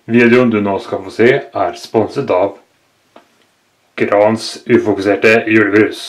Videoen du nå skal få se er sponset av Grans ufokuserte julebrus.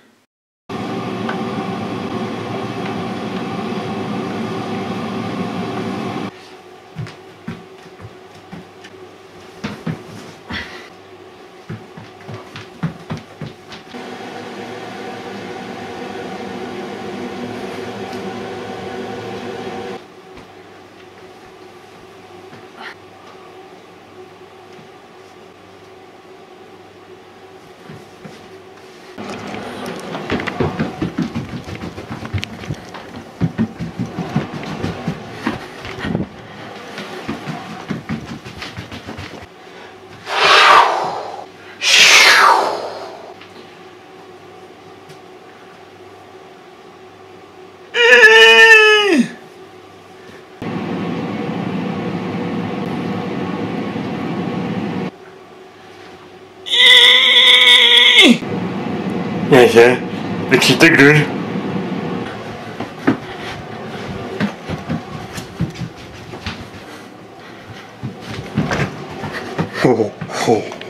Jeg beklitter grunn. Ho, ho.